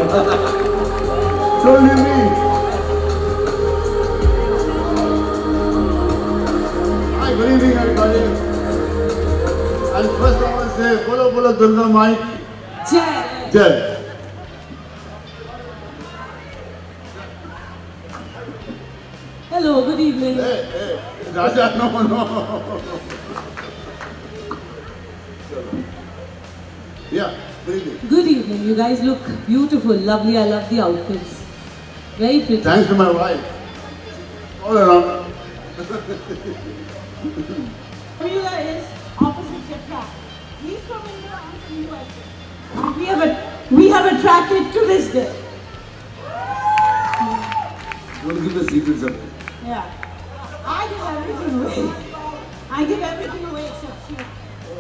Don't leave me. Hi, good evening everybody. And first I want to say, Bolo Bolo Durga Mai ki Jai. Jai. Hello, good evening. Hey, Raja, no. Yeah, good evening. Good evening. You guys look beautiful, lovely. I love the outfits. Very pretty. Thanks to my wife. All around. Formula is opposite Japan. He's from India, I'm from USA. And we have attracted to this day. Don't give the secrets up. Yeah. I give everything away. I give everything away except you.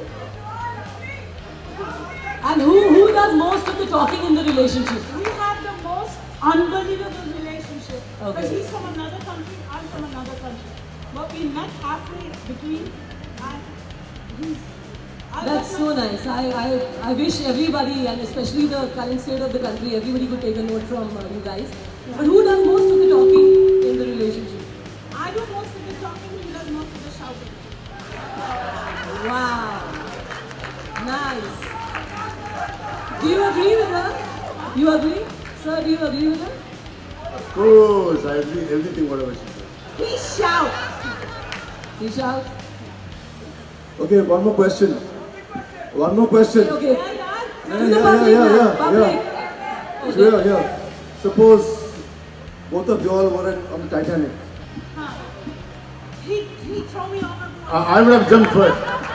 And who does most of the talking in the relationship? We have the most unbelievable relationship. Okay. Because he's from another country, I'm from another country. But we met halfway between and he's... That's so nice. I wish everybody, and especially the current state of the country, everybody could take a note from you guys. Yeah. But who does most of the talking in the relationship? I do most of the talking, he does most of the shouting. Wow. Nice. Do you agree with her? You agree? Sir, do you agree with her? Of course, I agree everything whatever she says. He shouts. He shouts. Okay, one more question. One more question. Okay. In the Yeah. public. Okay. Yeah. Suppose both of you all were on the Titanic. He throw me overboard. I would have jumped first.